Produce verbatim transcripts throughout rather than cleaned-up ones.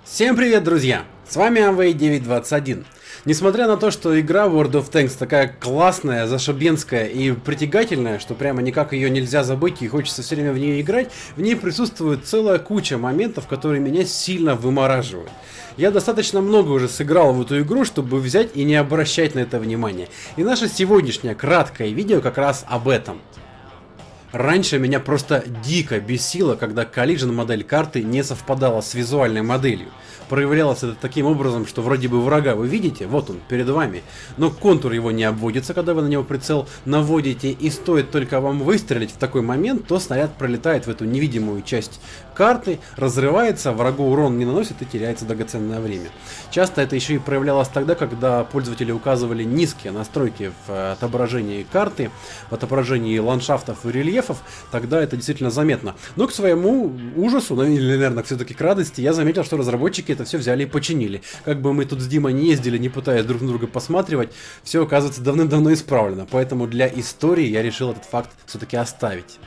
Всем привет, друзья! С вами Амвей девять двадцать один. Несмотря на то, что игра World of Tanks такая классная, зашибенская и притягательная, что прямо никак ее нельзя забыть и хочется все время в нее играть, в ней присутствует целая куча моментов, которые меня сильно вымораживают. Я достаточно много уже сыграл в эту игру, чтобы взять и не обращать на это внимания. И наше сегодняшнее краткое видео как раз об этом. Раньше меня просто дико бесило, когда collision модель карты не совпадала с визуальной моделью. Проявлялось это таким образом, что вроде бы врага вы видите, вот он, перед вами, но контур его не обводится, когда вы на него прицел наводите, и стоит только вам выстрелить в такой момент, то снаряд пролетает в эту невидимую часть карты, разрывается, врагу урон не наносит и теряется драгоценное время. Часто это еще и проявлялось тогда, когда пользователи указывали низкие настройки в отображении карты, в отображении ландшафтов и рельефов, тогда это действительно заметно. Но к своему ужасу, ну, или, наверное, все-таки к радости, я заметил, что разработчики это все взяли и починили. Как бы мы тут с Димой не ездили, не пытаясь друг на друга посматривать, все оказывается давным-давно исправлено. Поэтому для истории я решил этот факт все-таки оставить.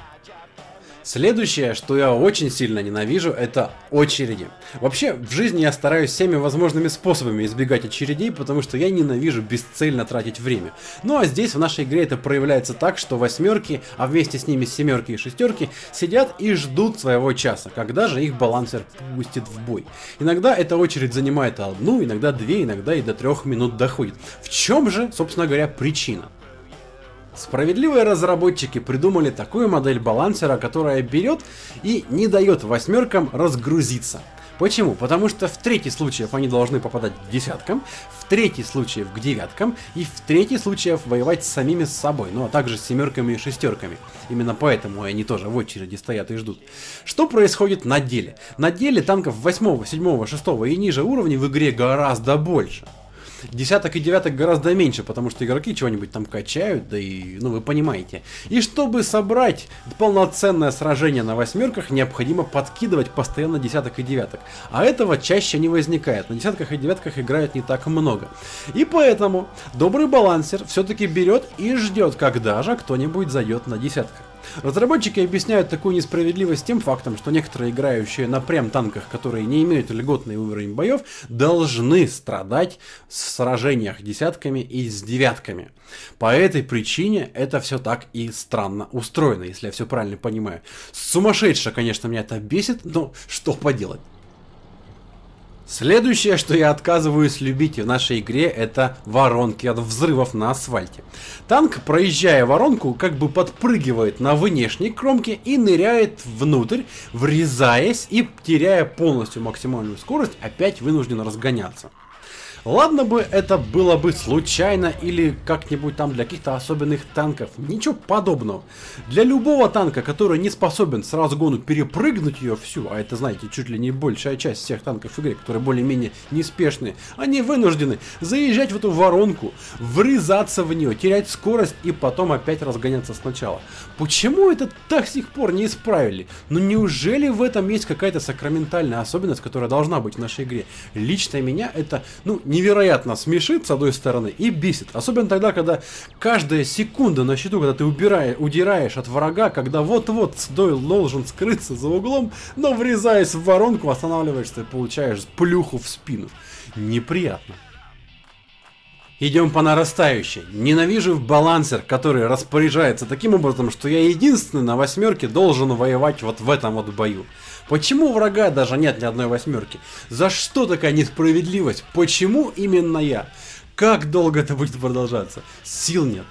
Следующее, что я очень сильно ненавижу, это очереди. Вообще, в жизни я стараюсь всеми возможными способами избегать очередей, потому что я ненавижу бесцельно тратить время. Ну а здесь в нашей игре это проявляется так, что восьмерки, а вместе с ними семерки и шестерки, сидят и ждут своего часа, когда же их балансер пустит в бой. Иногда эта очередь занимает одну, иногда две, иногда и до трех минут доходит. В чем же, собственно говоря, причина? Справедливые разработчики придумали такую модель балансера, которая берет и не дает восьмеркам разгрузиться. Почему? Потому что в трети случаев они должны попадать к десяткам, в трети случаев к девяткам и в трети случаев воевать с самими с собой, ну а также с семерками и шестерками. Именно поэтому они тоже в очереди стоят и ждут. Что происходит на деле? На деле танков восьмого, седьмого, шестого и ниже уровней в игре гораздо больше. Десяток и девяток гораздо меньше, потому что игроки чего-нибудь там качают, да и, ну вы понимаете. И чтобы собрать полноценное сражение на восьмерках, необходимо подкидывать постоянно десяток и девяток. А этого чаще не возникает, на десятках и девятках играют не так много. И поэтому добрый балансер все-таки берет и ждет, когда же кто-нибудь зайдет на десятках. Разработчики объясняют такую несправедливость тем фактом, что некоторые играющие на прем-танках, которые не имеют льготный уровень боев, должны страдать в сражениях десятками и с девятками. По этой причине это все так и странно устроено, если я все правильно понимаю. Сумасшедше, конечно, меня это бесит, но что поделать. Следующее, что я отказываюсь любить в нашей игре, это воронки от взрывов на асфальте. Танк, проезжая воронку, как бы подпрыгивает на внешней кромке и ныряет внутрь, врезаясь и, теряя полностью максимальную скорость, опять вынужден разгоняться. Ладно бы это было бы случайно или как-нибудь там для каких-то особенных танков, ничего подобного. Для любого танка, который не способен с разгону перепрыгнуть ее всю, а это, знаете, чуть ли не большая часть всех танков в игре, которые более-менее неспешные, они вынуждены заезжать в эту воронку, врезаться в нее, терять скорость и потом опять разгоняться сначала. Почему это до сих пор не исправили? Ну неужели в этом есть какая-то сакраментальная особенность, которая должна быть в нашей игре? Лично меня это, ну, невероятно смешит, с одной стороны, и бесит. Особенно тогда, когда каждая секунда на счету, когда ты убираешь, удираешь от врага, когда вот-вот Дойл должен скрыться за углом, но врезаясь в воронку, останавливаешься и получаешь плюху в спину. Неприятно. Идем по нарастающей. Ненавижу балансер, который распоряжается таким образом, что я единственный на восьмерке должен воевать вот в этом вот бою. Почему у врага даже нет ни одной восьмерки? За что такая несправедливость? Почему именно я? Как долго это будет продолжаться? Сил нет.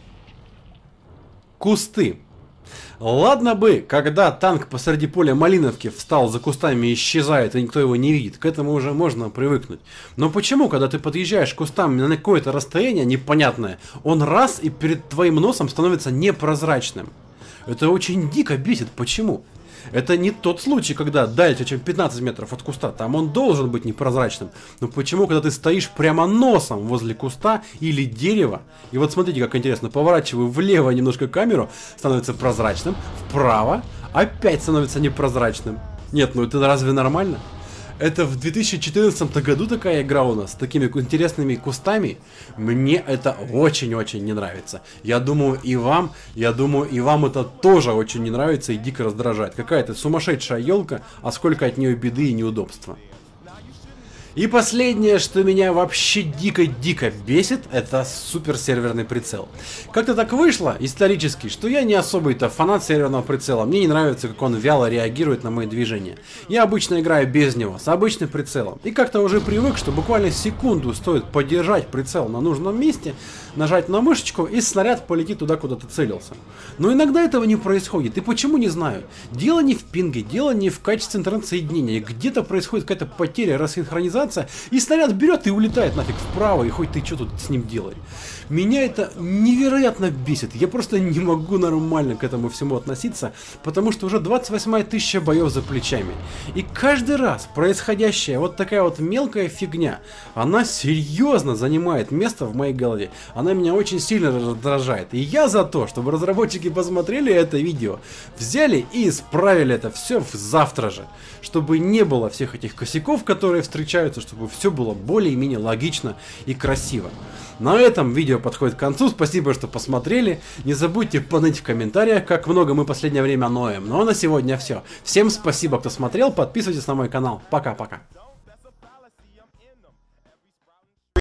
Кусты. Ладно бы, когда танк посреди поля Малиновки встал за кустами и исчезает, и никто его не видит, к этому уже можно привыкнуть. Но почему, когда ты подъезжаешь к кустам на какое-то расстояние непонятное, он раз и перед твоим носом становится непрозрачным? Это очень дико бесит. Почему? Это не тот случай, когда дальше, чем пятнадцать метров от куста, там он должен быть непрозрачным. Но почему, когда ты стоишь прямо носом возле куста или дерева, и вот смотрите, как интересно, поворачиваю влево немножко камеру, становится прозрачным, вправо, опять становится непрозрачным. Нет, ну это разве нормально? Это в две тысячи четырнадцатом году такая игра у нас, с такими интересными кустами. Мне это очень-очень не нравится. Я думаю, и вам, я думаю, и вам это тоже очень не нравится и дико раздражает. Какая-то сумасшедшая елка, а сколько от нее беды и неудобства. И последнее, что меня вообще дико-дико бесит, это суперсерверный прицел. Как-то так вышло, исторически, что я не особый-то фанат серверного прицела. Мне не нравится, как он вяло реагирует на мои движения. Я обычно играю без него, с обычным прицелом. И как-то уже привык, что буквально секунду стоит подержать прицел на нужном месте, нажать на мышечку, и снаряд полетит туда, куда ты целился. Но иногда этого не происходит. И почему, не знаю. Дело не в пинге, дело не в качестве интернет-соединения. Где-то происходит какая-то потеря, рассинхронизация, и снаряд берет и улетает нафиг вправо, и хоть ты что тут с ним делай. Меня это невероятно бесит. Я просто не могу нормально к этому всему относиться, потому что уже двадцать восьмая тысяча боев за плечами. И каждый раз происходящая вот такая вот мелкая фигня, она серьезно занимает место в моей голове. Она меня очень сильно раздражает. И я за то, чтобы разработчики посмотрели это видео, взяли и исправили это все завтра же. Чтобы не было всех этих косяков, которые встречаются, чтобы все было более-менее логично и красиво. На этом видео подходит к концу. Спасибо, что посмотрели. Не забудьте поныть в комментариях, как много мы в последнее время ноем. Ну а на сегодня все. Всем спасибо, кто смотрел. Подписывайтесь на мой канал. Пока-пока.